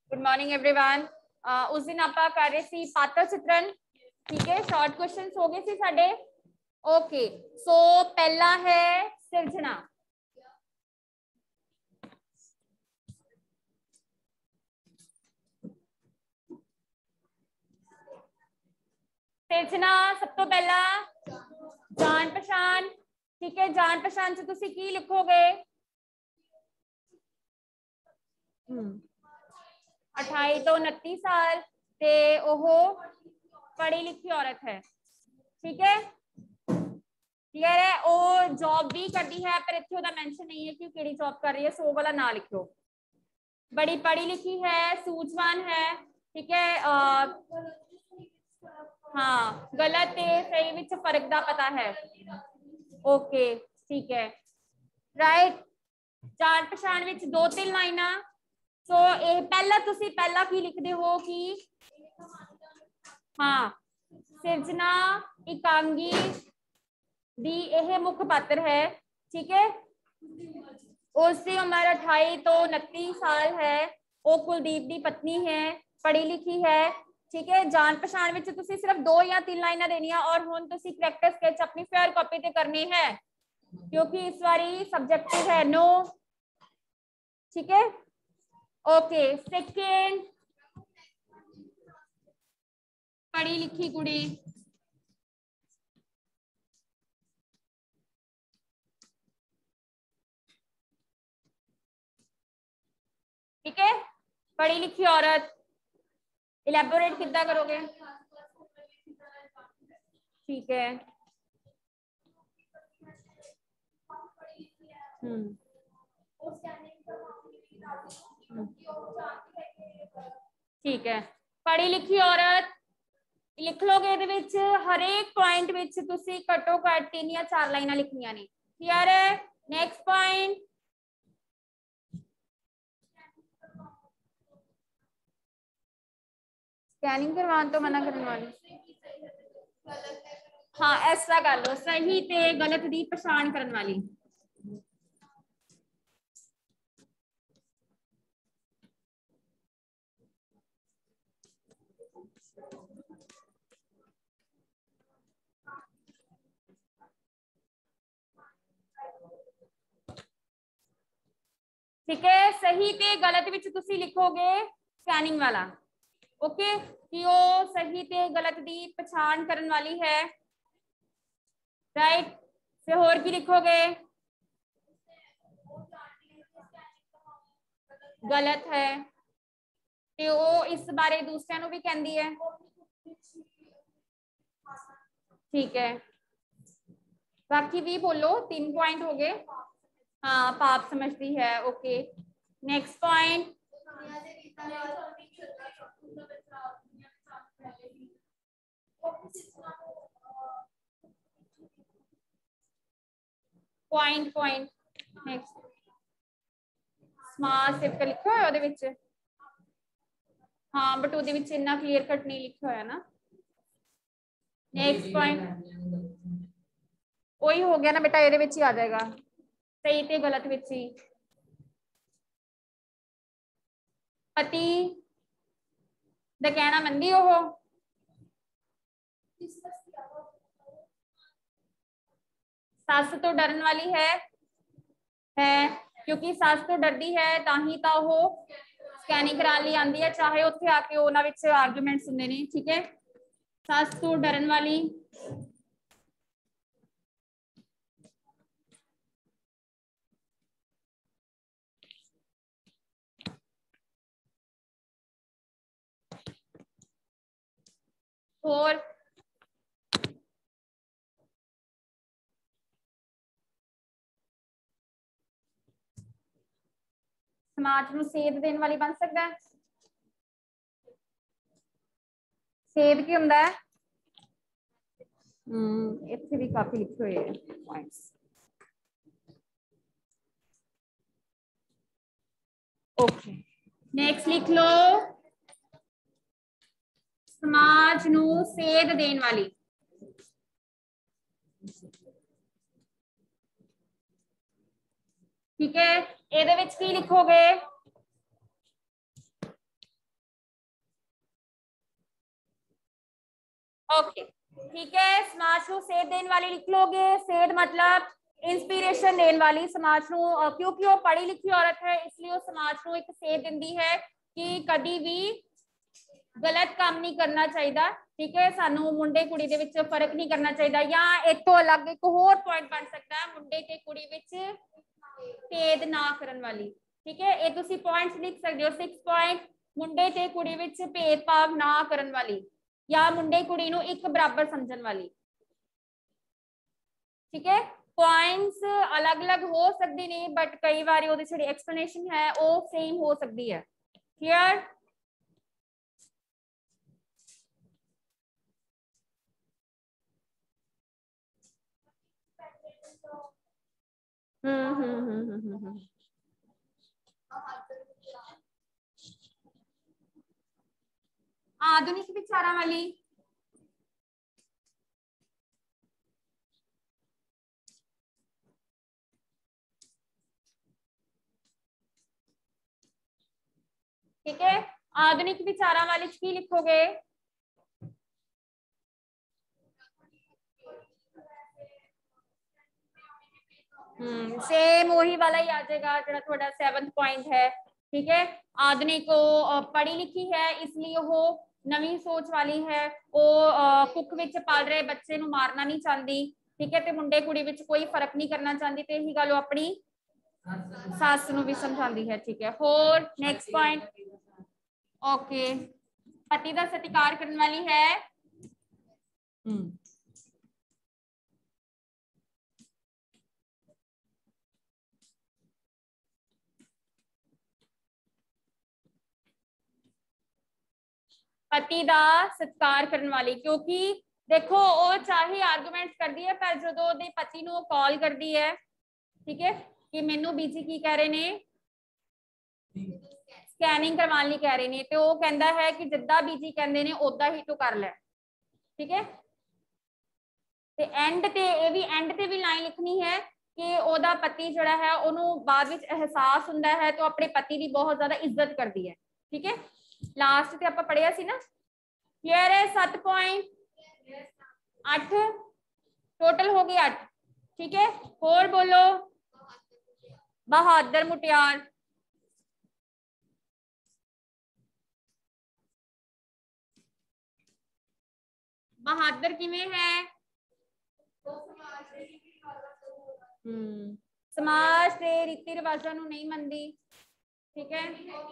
Good morning everyone. उस दिन ਆਪਾਂ ਕਰ ਰਹੇ ਸੀ ਪਾਤਰ ਚਿਤਰਨ, ठीक है। शॉर्ट क्वेश्चंस हो गए सी साडे। ओके, सो पहला है सिरजना। सिरजना सब तो पहला जान पहचान, ठीक है। जान पहचान च तुसी की लिखोगे? 28 तो 29 साल ते ओहो पढ़ी लिखी औरत है, ठीक है। क्लियर है। वो जॉब भी करती है पर इत्थे ओदा मेंशन नहीं है कि केड़ी जॉब कर रही है, सो वाला ना लिखो। बड़ी पढ़ी लिखी है, सूझवान है, ठीक है। हाँ, गलत ते सही विच फर्क दा पता है। ओके, ठीक है, राइट। जान पहचान विच 2-3 लाइना। सो ये पहला तुसी पहला की लिखदे हो कि हाँ सिरजना एकांगी दी यह मुख्य पात्र है, ठीक है। उसकी उम्र 28 तो 29 साल है। वो कुलदीप दी पत्नी है, पढ़ी लिखी है, ठीक है। जान पहचान में तुसी सिर्फ 2 या 3 लाइना देनिया और हुण तुसी करैक्टर स्केच अपनी फेयर कॉपी ते करनी है क्योंकि इस बारी सब्जेक्टिव है। नो, ठीक है। ओके, सेकंड पढ़ी लिखी कुड़ी, ठीक है। पढ़ी लिखी औरत, इलेबोरेट कितना करोगे? ठीक है। ठीक है, पढ़ी लिखी औरत लिख लोगे ਇਹਦੇ ਵਿੱਚ हर एक पॉइंट ਵਿੱਚ ਤੁਸੀਂ ਘੱਟੋ ਘੱਟ 3 या 4 ਲਾਈਨਾਂ ਲਿਖਣੀਆਂ ਨੇ। क्लियर है। नेक्स्ट पॉइंट स्कैनिंग करवाने तो मना करने वाली। हाँ, ऐसा कर लो, सही ते गलत दी पहचान करने वाली। ठीक है, सही ते गलत विच तुसी लिखोगे स्कैनिंग वाला। ओके, कि वो सही ते गलत दी पहचान करने वाली है, राइट। फिर होर की लिखोगे? गलत है ते वो इस बारे दूसरिਆਂ ਨੂੰ भी कहती है, ठीक है। बाकी भी बोलो, 3 पॉइंट हो गए। हाँ, पाप समझती है। Okay, next point point point next smart सिर्फ लिखा होया ਉਹਦੇ ਵਿੱਚ। हाँ, बट ਉਹਦੇ ਵਿੱਚ ਇੰਨਾ क्लियर कट नहीं लिखा होया ना। नेक्स्ट पॉइंट वही हो गया ना बेटा, ਇਹਦੇ ਵਿੱਚ ही आ जाएगा सही ते गलत ਵਿੱਚ ही। पति ਦਾ ਕਹਿਣਾ ਮੰਨਦੀ ਉਹ, सस तो डरन वाली है क्योंकि सस तो डरती है ताही तो वो स्कैनिंग कराने लिए आती है, चाहे उत्थे आके उन्होंने आर्गूमेंट सुनने ने, ठीक है। सस तो डरन वाली, और समाज को सेध देने वाली बन सकता है। सेध की होंदा है? इत्थे भी काफी लिखे हुए हैं पॉइंट्स। ओके, नेक्स्ट लिख लो समाज नू सेध देने वाली। ठीक है, ਇਹਦੇ ਵਿੱਚ ਕੀ ਲਿਖੋਗੇ? ओके ठीक है, समाज ਨੂੰ ਸੇਧ ਦੇਣ ਵਾਲੀ ਲਿਖ ਲੋਗੇ। ਸੇਧ मतलब इंस्पिरेशन देने वाली, समाज ਨੂੰ क्योंकि वो पढ़ी लिखी औरत है इसलिए वो समाज ਨੂੰ एक ਸੇਧ ਦਿੰਦੀ है कि कभी भी गलत काम नहीं करना चाहिए। ठीक है, सानू मुंडे कुड़ी दे विच फर्क नहीं करना चाहिए। या एक तो अलग एक होर पॉइंट बन सकता है मुंडे ते कुड़ी विच भेद ना करन वाली। ठीक है, ये तुसी पॉइंट्स लिख सकते हो। 6 पॉइंट मुंडे ते कुड़ी विच भेदभाव ना करन वाली या मुंडे कुड़ी नू एक बराबर समझन वाली। ठीक है, पॉइंट्स अलग अलग हो सकते ने बट कई बार ओहदी जेहड़ी एक्सप्लेनेशन है वो सेम हो सकती है। क्लियर? आधुनिक विचारा वाली ठीक है, आधुनिक विचारा वाली की लिखोगे? सेम वही वाला ही आ जाएगा जो थोड़ा 7th पॉइंट है। ठीक है, आधुनिक को पढ़ी लिखी है इसलिए वो नवी सोच वाली है। वो कुक विच पाल रहे बच्चे नु मारना नहीं चाहती। ठीक है, ते मुंडे कुड़ी विच कोई फर्क नहीं करना चाहती ते यही गल अपनी सस नु भी समझाती है। ठीक है, होर नेक्स्ट पॉइंट। ओके, पति का सत्कार करने वाली है। पति का सत्कार करने वाली, क्योंकि देखो वो चाहे आर्गूमेंट कर दी है पर जो पति नु कॉल कर दी है। ठीक है, कि मैनू बीजी की कह रहे ने स्कैनिंग करवाने कह रहे ने, तो वो कहता है कि जिद्दां बीजी कहते ने उदा ही तू कर ले। ठीक है, ते एंड ते ये भी एंड ते भी लाइन लिखनी है कि ओदा पति जोड़ा है ओनू बाद विच एहसास हुंदा है तो अपने पति की बहुत ज्यादा इज्जत करती है। ठीक है, लास्ट ते आपां पढ़िया सी ना। क्लियर है? 7 पॉइंट 8 टोटल हो गए 8। ठीक है, होर बोलो। बहादुर मुटियार, बहादुर किवें है? समाज के रीति रिवाजा नू नहीं मनदी। ठीक है,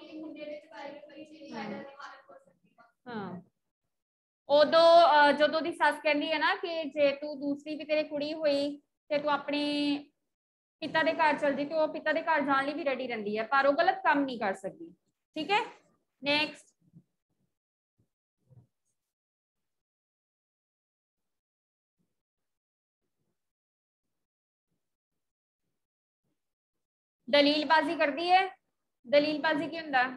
हाँ उदो जो दी सस कहती है ना कि जे तू दूसरी भी तेरे कुड़ी हुई ते तू अपने पिता के घर चल जी, तो वो पिता के घर जाने भी रेडी रहती है पर वो गलत काम नहीं कर सकती। ठीक है, नेक्स्ट। दलीलबाजी करती है। दलीलबाजी की हुंदा?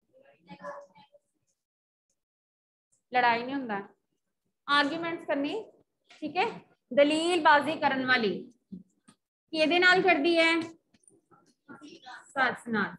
लड़ाई नहीं हुंदा, आर्ग्यूमेंट्स करनी। ठीक है, दलीलबाजी करने वाली किहदे नाल करदी है? सस नाल।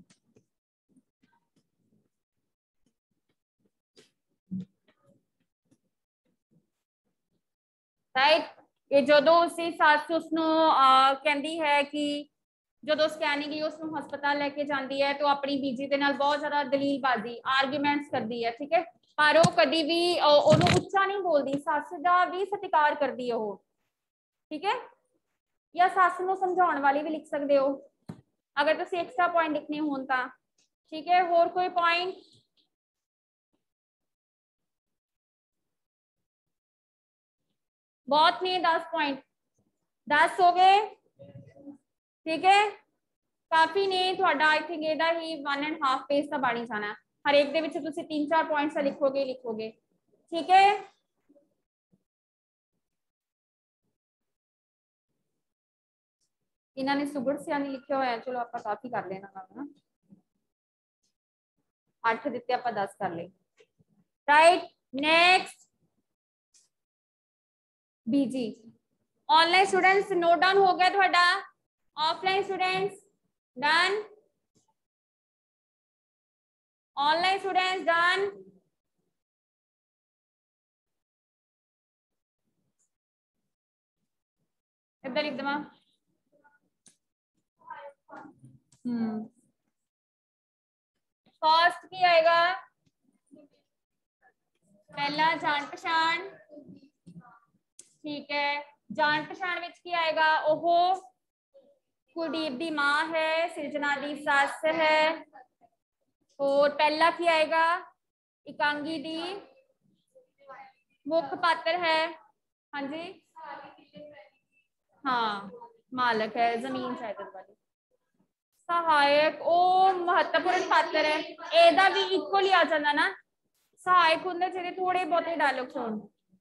राइट, ये जो उसी सस उसनू कहती है कि जो स्कैनिंग लिए उसनू हस्पताल लेके जाती है तो अपनी बीजी के नाल बहुत ज्यादा दलीलबाजी आर्ग्यूमेंट्स करती है। ठीक है, पर वो कभी भी ओनू उच्चा नहीं बोलती, सस का भी सत्कार करती है वो। ठीक है, या सस नू समझाने वाली भी लिख सकते हो अगर तुम एक्स्ट्रा पॉइंट लिखने हो तो। ठीक है, होर कोई पॉइंट? बहुत नहीं, 10 पॉइंट 10 हो गए। ठीक है, काफी ने थोड़ा आई थिंक ਇਹਦਾ ही 1.5 पेज का बन जाना। हर एक ਦੇ ਵਿੱਚ ਤੁਸੀਂ 3-4 पॉइंट्स लिखोगे। ठीक है, इन्होंने सुगड़ सियानी लिखे हुए हैं, चलो आप काफी कर लेना ना। 8 दिते आप 10 कर ले। राइट, नेक्स्ट बीजी। ऑनलाइन स्टूडेंट्स नोट डाउन हो गया थोड़ा? Offline students done? Online students done? इधर एकदम फर्स्ट की आएगा पहला जान पछाण, ठीक है। जान पछाण विच की आएगा ओहो कुलदीप दी मां है, सिरजना दी सस है। और पहला की आएगा इकांगी दी मुख पात्र है। हाँ जी, हाँ मालक है जमीन जायदाद वाली। सहायक ओ महत्वपूर्ण पात्र है, एदा भी इक्वल ही आ जाता ना। सहायक होंगे जेडे थोड़े बहुते डायलॉग्स होण,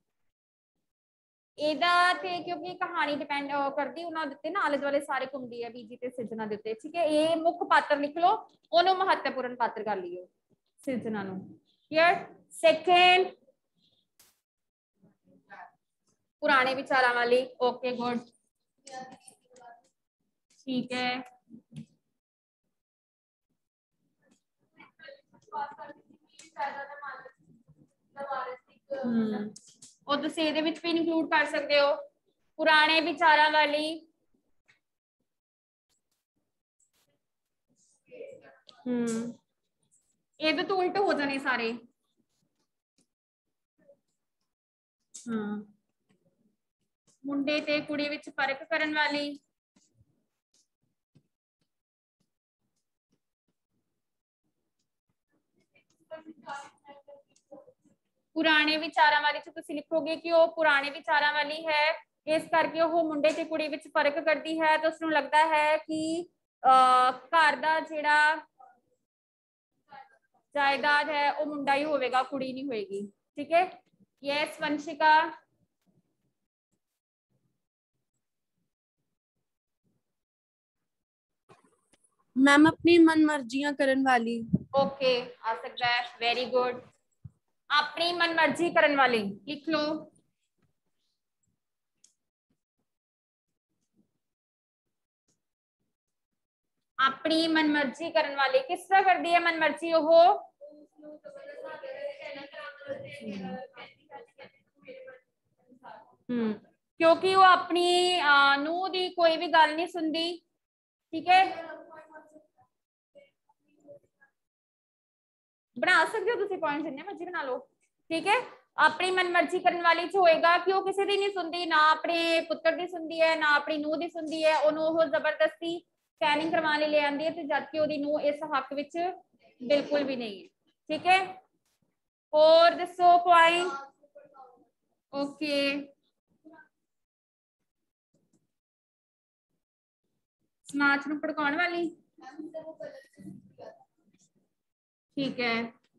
एदा ते क्योंकि कहानी डिपेंड करती उन्होंने दिते ना आले दुआले सारे घूमती है बीजी ते सिरजना दे उत्ते, ठीक है। ये मुख्य पात्र लिख लो, ओनू महत्वपूर्ण पात्र कर लियो सिरजना नू। क्लियर। सेकंड पुराने विचारां वाली, ओके गुड, ठीक है। और तुसीं इहदे विच भी इंक्लूड कर सकते हो पुराने विचारां वाली। ये तो उल्ट हो जाने सारे। मुंडे ते कुड़ी विच फर्क करन वाली, पुराने विचारां वाली च तुसीं लिखोगे कि वो पुराने विचारां वाली है, इस करके वो मुंडे ते कुड़ी विच फर्क करती है, तो उसनूं लगदा है कि घर दा जिहड़ा जायदाद है वो मुंडा ही होवेगा, कुड़ी नहीं होएगी, ठीक है। यस वंशिका। मैम अपनी मन मर्जियां करन वाली। ओके आ सकता है, वेरी गुड। अपनी मन मर्जी करन वाली लिख लो। अपनी मन मर्जी करन वाली किस तरह कर दी है मन मर्जी वो, क्योंकि वो अपनी नूह दी कोई भी गल नहीं सुनती, ठीक है। बना सकते हो तुसी पॉइंट जिन्ने मर्जी बना लो, ठीक है। अपनी मन मर्जी करने वाली च होएगा कि वो किसी दी नहीं सुनती, ना अपने पुत्र दी सुनती है ना अपनी नूह दी सुनती है, ओनू वो जबरदस्ती स्कैनिंग करवाने ले आंदी है, जबकि ओदी नूह इस हक विच बिल्कुल भी नहीं है, ठीक है। और दसो पॉइंट। ओके समाज नूं भड़काउण वाली, ठीक है।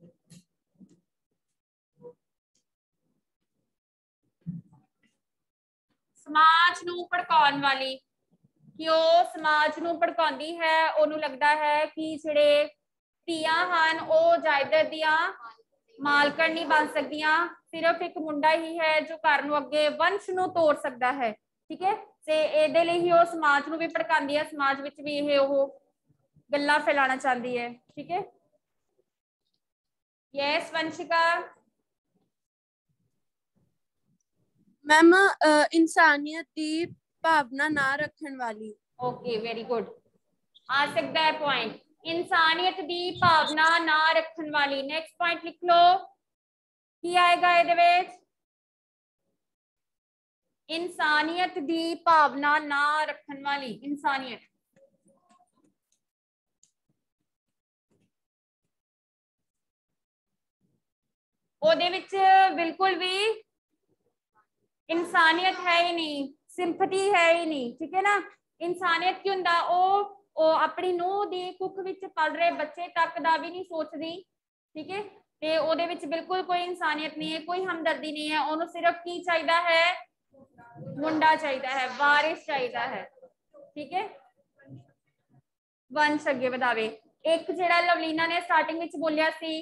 समाज नूं भड़काउण वाली कि ਉਹ समाज ਨੂੰ ਭੜਕਾਉਂਦੀ है, ਉਹਨੂੰ लगता है कि ਜਿਹੜੇ ਧੀਆਂ ਹਨ ਉਹ ਜਾਇਦਾਦ ਦੀਆਂ ਮਾਲਕਣ नहीं बन ਸਕਦੀਆਂ, सिर्फ एक मुंडा ही है जो घर ਨੂੰ ਅੱਗੇ ਵੰਸ਼ ਨੂੰ ਤੋੜ ਸਕਦਾ है, ठीक है। ਤੇ ਇਹਦੇ ਲਈ ਹੀ ਉਹ समाज ਨੂੰ ਵੀ ਭੜਕਾਉਂਦੀ है, समाज ਵਿੱਚ ਵੀ ਇਹ ਉਹ ਗੱਲਾਂ ਫੈਲਾਣਾ ਚਾਹੁੰਦੀ है, ठीक है। यस वंशिका। मैम इंसानियत की भावना ना रखने वाली। ओके वेरी गुड, आ सकता है पॉइंट, इंसानियत की भावना ना रखने वाली। नेक्स्ट पॉइंट लिख लो की आएगा ਇਹਦੇ ਵਿੱਚ, इंसानियत की भावना ना रखने वाली। इंसानियत ਉਹਦੇ ਵਿੱਚ बिल्कुल भी इंसानियत है ही नहीं, सिंपथी है ही नहीं, ठीक है ना। इंसानियत की हुंदा ओ अपनी नूह दी कुख विच पल रहे बच्चे तक दा भी नहीं सोचदी, ठीक है। ते ओदे विच बिल्कुल कोई इंसानियत नहीं है, कोई हमदर्दी नहीं है, ओनू सिर्फ की चाहिदा है, मुंडा चाहिदा है, वारिस चाहिदा है, ठीक है। वंश अगे वधावे। एक जिहड़ा लवलीना ने स्टार्टिंग विच बोलिया सी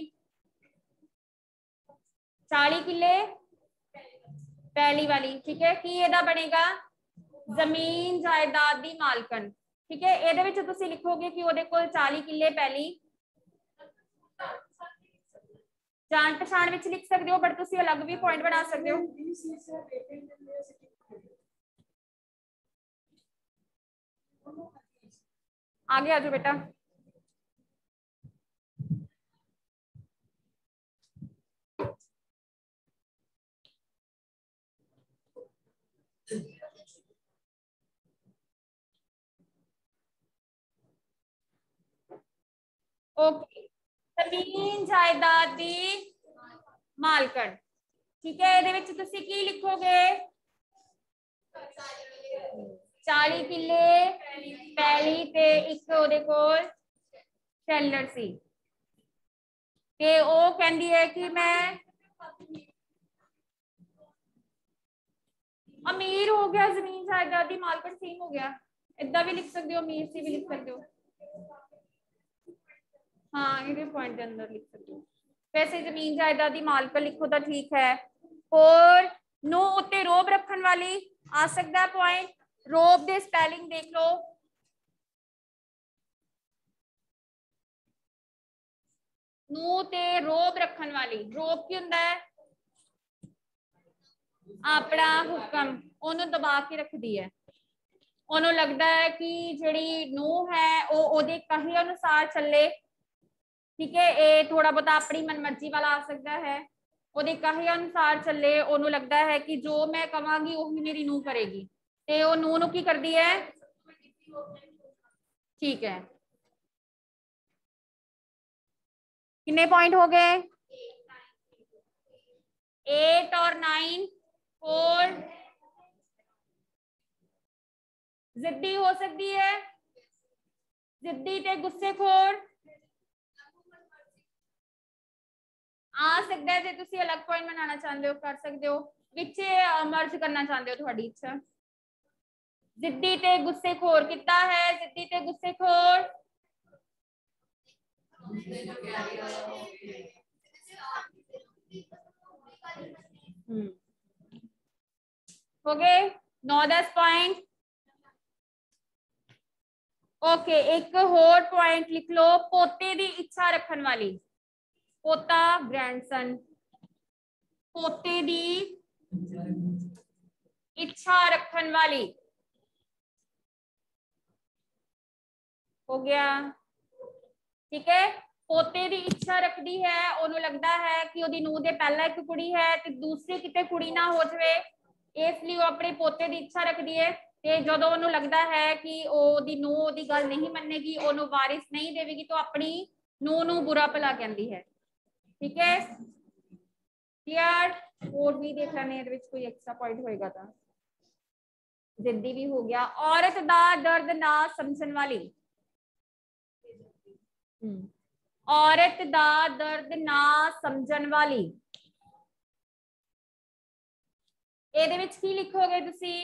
40 किले पहली वाली, ठीक है, की ਇਹਦਾ बनेगा जमीन जायदाद दी मालकन, ठीक है। ਇਹਦੇ ਵਿੱਚ ਤੁਸੀਂ ਲਿਖੋਗੇ ਕਿ ਉਹਦੇ ਕੋਲ 40 ਕਿੱਲੇ ਪਹਿਲੀ, ਜਾਣ ਪਛਾਣ ਵਿੱਚ ਲਿਖ ਸਕਦੇ ਹੋ, ਬਟ ਤੁਸੀਂ ਅਲੱਗ ਵੀ ਪੁਆਇੰਟ ਬਣਾ ਸਕਦੇ ਹੋ। आगे आ जाओ बेटा। ओके, जमीन जायदाद दी मालकन। ठीक है, ਇਹਦੇ ਵਿੱਚ ਤੁਸੀਂ ਕੀ ਲਿਖੋਗੇ? 40 ਕਿੱਲੇ ਪੈਲੀ ਤੇ ਇੱਕ ਉਹਦੇ ਕੋਲ ਸ਼ੈਲਰ ਸੀ ਤੇ ਉਹ ਕਹਿੰਦੀ ਹੈ ਕਿ ਮੈਂ अमीर हो गया, जमीन जायदाद दी मालकन सेम हो गया, इदा भी लिख सकते हो, अमीर सी भी लिख सकते हो। हाँ, ये पॉइंट के अंदर लिख सकते हो। वैसे जमीन जायदाद दी मालकन लिखो तो ठीक है। और नो उत्ते रोब रखन वाली आ सकता है पॉइंट। रोब दे स्पेलिंग देख लो। नू ते रोब रखन वाली, रोब की हुंदा है अपना हुक्म, ओनू दबा के रखती है। ओनू लगता है कि जिहड़ी नूह है वो ओदे कहे अनुसार चले। ठीक है, ये थोड़ा बहुत अपनी मनमर्जी वाला आ सकता है। ओदे कहे अनुसार चले, ओनू लगता है कि जो मैं कहांगी वही मेरी नूह करेगी ते वो नूह नू की करती है। ठीक है, कितने पॉइंट हो गए? 8 और 9। और जिद्दी हो सकती है, जिद्दी ते गुस्सेखोर आ सकता है। जे तुसी अलग पॉइंट बनाना चाहते हो कर सकते हो, विच मर्ज करना चाहते हो, थोड़ी इच्छा। जिद्दी ते गुस्सेखोर कितना है? जिद्दी ते गुस्सेखोर हो गए 9-10 पॉइंट। ओके, एक होर पॉइंट लिख लो, पोते दी इच्छा रखन वाली। पोता ग्रैंडसन, पोते दी इच्छा रखन वाली। हो गया, ठीक है। पोते दी इच्छा रखती है, ओनू लगता है कि ओदी नूह दे पहला एक कुड़ी है ते दूसरी किते कुड़ी ना हो जाए, इसलिए वो अपने पोते दी इच्छा रखती है। ते जदों ओनू लगता है कि ओदी नूह ओदी गल नहीं मन्नेगी, ओनू वारिस नहीं देवेगी, तो अपनी नूह नू बुरा भला कहती है। ठीक है, क्लियर? और भी देख लेने कोई एक्स्ट्रा पॉइंट होएगा तो। जिद्दी भी हो गया। औरत दा दर्द ना समझन वाली। औरत दा दर्द ना समझन वाली, ਇਹਦੇ ਵਿੱਚ ਕੀ ਲਿਖੋਗੇ ਤੁਸੀਂ?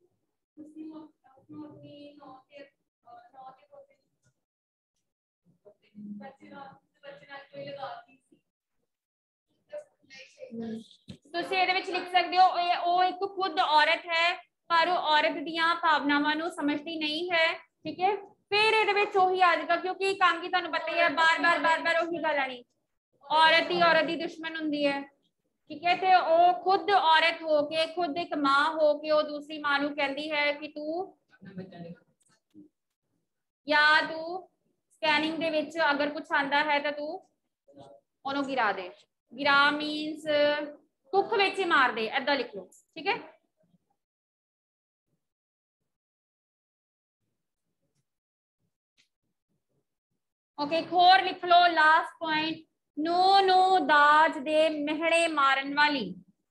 ਤੁਸੀਂ ਇਹਦੇ ਵਿੱਚ ਲਿਖ ਸਕਦੇ ਹੋ ਉਹ ਇੱਕ ਖੁਦ ਔਰਤ ਹੈ ਪਰ ਉਹ ਔਰਤ ਦੀਆਂ ਭਾਵਨਾਵਾਂ ਨੂੰ ਸਮਝਦੀ ਨਹੀਂ ਹੈ। ਠੀਕ ਹੈ, फिर ये ਉਹੀ आ जाएगा क्योंकि कांगी ਤੁਹਾਨੂੰ पता ही है बार-बार ਉਹੀ ਗੱਲ आनी, औरत ही औरत की दुश्मन ਹੁੰਦੀ है। ठीक है, तो वो खुद औरत होके खुद एक मां होके वो दूसरी मां नू कहती है कि तू या तू स्कैनिंग दे विच अगर कुछ आंदा है तो तू ओनू गिरा दे। गिरा मीनस कुख विच ही मार दे, ऐदा लिख लो। ठीक है, ओके, एक होर लिख लो लास्ट पॉइंट, नू नू दाज दे मेहणे मारन वाली।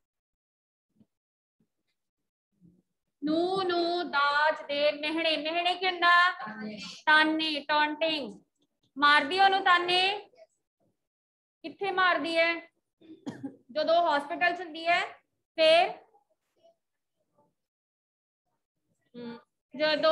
नू नू दाज दे मेहणे, मेहणे की हुंदा ताने, टॉन्टिंग। मारदी ओनू ताने, किथे मारदी है? जो हॉस्पिटल चलती है, फिर जो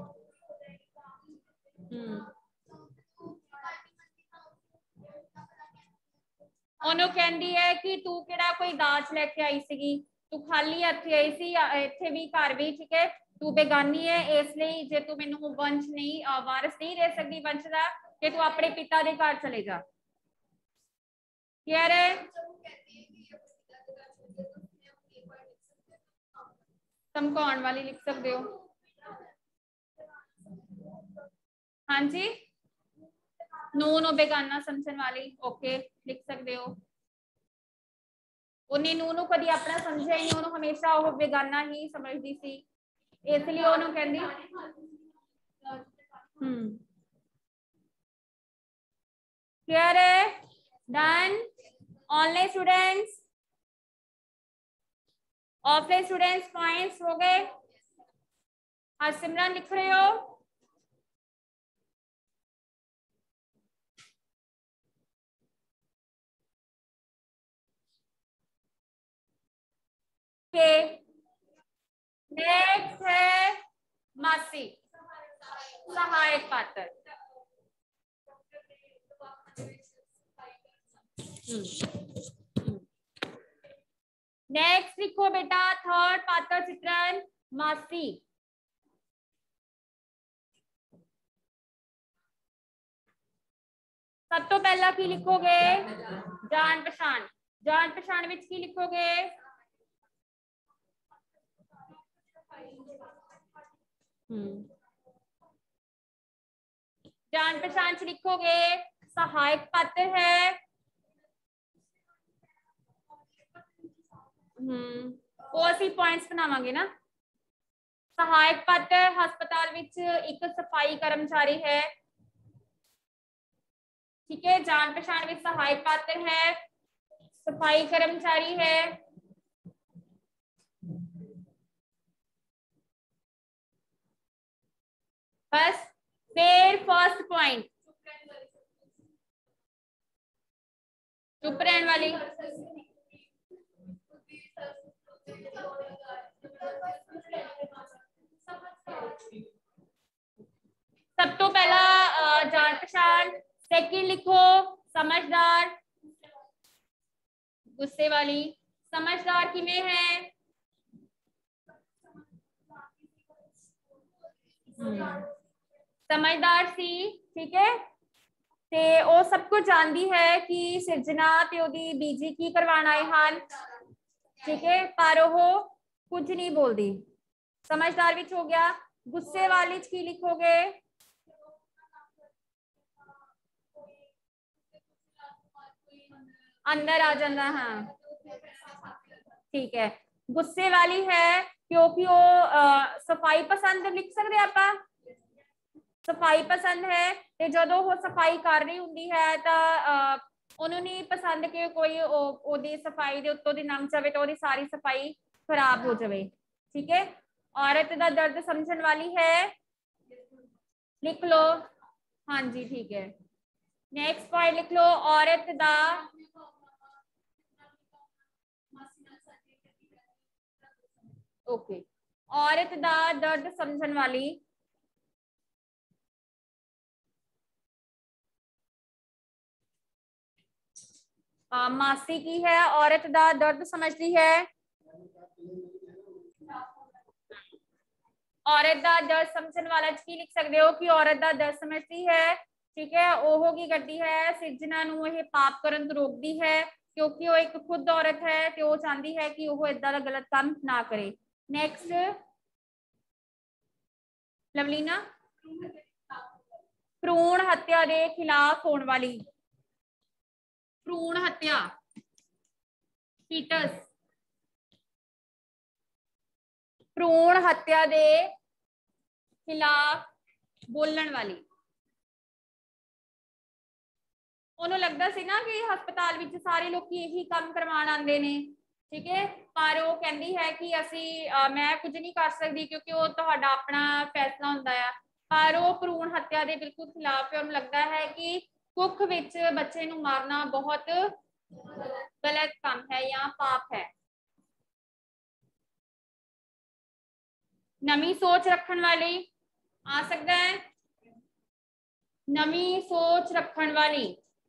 ओनू कहती है कि तू केड़ा कोई दाज लेके आई सीगी, तू खाली हथे आई सी इत्थे भी घर भी। ठीक है, तू बेगानी है, इसलिए जे तू मैनू वंश नहीं वारिस नहीं दे सकती वंश का, कि तू अपने पिता के घर चले जा। क्लियर है? धमकाउण वाली लिख सकते हो। हाँ जी, नू नो बेगाना समझण वाली, ओके लिख सकते हो। उन्हें नू नू कदी अपना समझिया ही नहीं, उन्होंने हमेशा वो बेगाना ही समझती सी, इसलिए उन्होंने कहंदी क्लियर है। Done. Online students, offline students points हो गए। हाँ सिमरन लिख रहे हो? ओके नेक्स्ट है मासी, सहायक पात्र। नेक्स्ट लिखो बेटा थर्ड पात्र चित्रण मासी। सब तो पहला की लिखोगे जान पहचान, जान पहचान विच की लिखोगे जान पहचान च लिखोगे सहायक पात्र है। वो असी पॉइंट्स बनावांगे ना। सहायक पात्र हस्पताल विच एक सफाई कर्मचारी है, ठीक है। जान पहचान में सहायक पात्र है, सफाई कर्मचारी है। बस फिर फर्स्ट पॉइंट चुप रहने वाली, सब तो पहला जान पहचान, सेकंड लिखो समझदार, गुस्से वाली। समझदार किमें है? समझदार सी, ठीक है। ते ਉਹ सब कुछ जानती है कि सिरजना ते ओदी बीजी की करवाण आए ਹਨ, ठीक है, पर ਉਹ कुछ नहीं बोलती। समझदार विच हो गया। गुस्से वाली च की लिखोगे? अंदर आ जाना, हाँ ठीक है। गुस्से वाली है क्योंकि वो सफाई पसंद लिख सकते आप, सफाई पसंद है ते जदों वो सफाई कर रही हुंदी है ਤਾਂ ਉਹਨੂੰ नहीं पसंद कि कोई ओदी सफाई दे उत्तों दी लंघ जावे तो ओदी सारी सफाई खराब हो जावे, ठीक है। औरत दा दर्द समझण वाली है, लिख लो। हाँ जी ठीक है। नेक्स्ट पॉइंट लिख लो औरत दा ओके, औरत दा दर्द समझण वाली मासी की है, औरत दा दर्द समझती है। औरत दा दर्द समझण वाला की लिख सकते हो कि औरत दा दर्द समझती है, ठीक है। ओह की करती है सिरजना नूं यह पाप करन तो रोकती है क्योंकि वो एक खुद औरत है तो वो चाहती है कि वो इदा दा गलत काम ना करे। नेक्स्ट लवलीना, भ्रूण हत्या के खिलाफ होने वाली, भ्रूण हत्या फीटस, भ्रूण हत्या के खिलाफ बोलण वाली। ਉਹਨੂੰ लगता सी ना कि हस्पताल विच सारे लोग यही काम करवाण आंदे ने, ठीक है, पर वो कहती है कि असी मैं कुछ नहीं कर सकती क्योंकि वो तुहाडा अपना फैसला हुंदा है। पर वो भ्रूण हत्या के बिल्कुल खिलाफ है। उन्हें लगता है कि कुख विच बच्चे नूं मारना बहुत गलत काम है या पाप है। नवी सोच रखने वाली आ सकता है, नवी सोच रखने वाली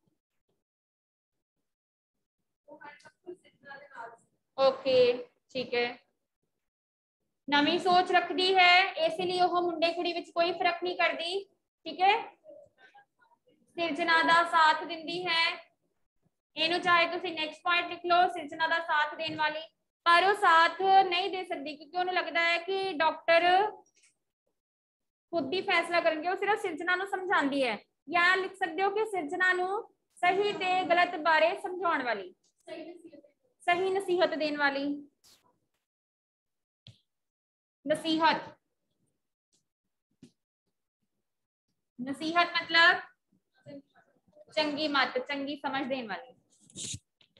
ओके ठीक है। नवी सोच रखती है इसलिए वो मुंडे कुड़ी विच कोई फर्क नहीं करती, ठीक है। सिरजना दा साथ दिंदी है, इनू चाहे तुसी नेक्स्ट पॉइंट लिख लो सिरजना दा साथ देने वाली, पर वो साथ नहीं दे सकती क्योंकि उन्हें लगता है कि डॉक्टर खुद ही फैसला करेंगे, वो सिर्फ सिरजना ਨੂੰ ਸਮਝਾਉਂਦੀ ਹੈ। ਜਾਂ ਲਿਖ ਸਕਦੇ ਹੋ ਕਿ ਸਿਰਜਣਾ ਨੂੰ ਸਹੀ ਤੇ ਗਲਤ ਬਾਰੇ ਸਮਝਾਉਣ ਵਾਲੀ, ਸਹੀ ਨਸੀਹਤ ਦੇਣ ਵਾਲੀ। नसीहत, नसीहत मतलब चंगी मत, चंगी समझ देने वाली।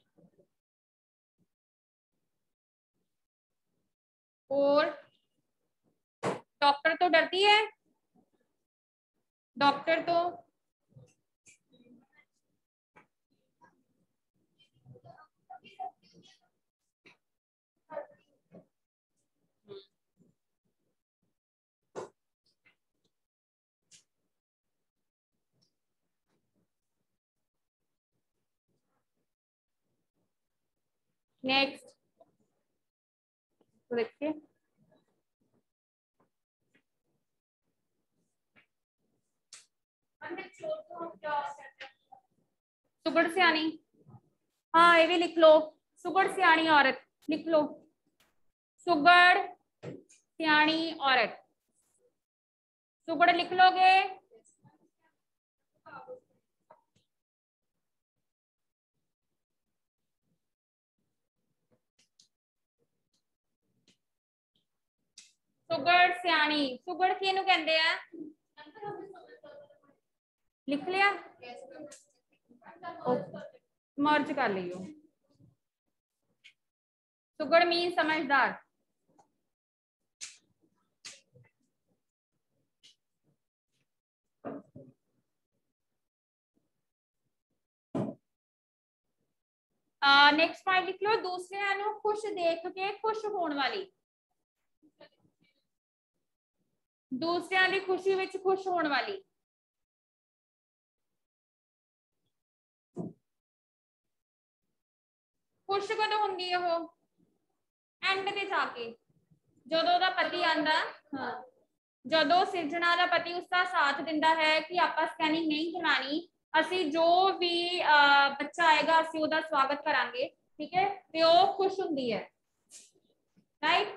और डॉक्टर तो डरती है, डॉक्टर तो नेक्स्ट तो देखिए सुगड़ सियानी, हाँ ये भी लिख लो, सुगड़ सियानी औरत लिख लो, सुगड़ सियानी औरत, सुगड़ लिख लोगे। सुगड़ सियानी, सुगड़ किहनू कहंदे आ, लिख लिया, मर्ज कर लियो। सुगड़ मीन समझदार, नेक्स्ट पॉइंट लिख लो, दूसरिਆਂ ਨੂੰ खुश देख के खुश होने वाली, दूसरिਆਂ ਦੀ खुशी ਵਿੱਚ खुश होने वाली। खुश कदों होंगी है वो, एंड ते जाके जदों दा पति आंदा, हाँ जदों सिरजना दा पति उसका साथ दिंदा है कि आपां स्कैनिंग नहीं करानी, ਅਸੀਂ जो भी बच्चा आएगा ਅਸੀਂ ਉਹਦਾ स्वागत करांगे, ठीक है, ते ਉਹ खुश ਹੁੰਦੀ है, राइट।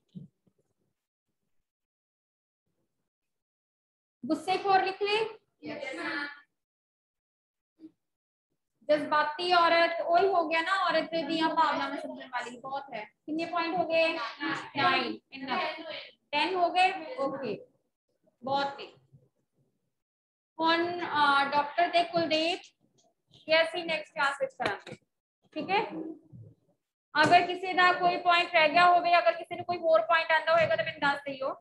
गुस्सेखोर लिख ले, जज्बाती औरत वही हो गया ना, औरत दियां भावनावां समझने वाली, बहुत है। कितने पॉइंट हो गए, 9 10 हो गए, ओके बहुत थे। हुण डॉक्टर दे कुलदीप ये ਅਸੀਂ नेक्स्ट क्लास ਵਿੱਚ ਕਰਾਂਗੇ, ठीक है। अगर किसी का कोई पॉइंट रह गया होवे, अगर किसी ने कोई और पॉइंट आंदा होएगा तो मैंने दस दियो।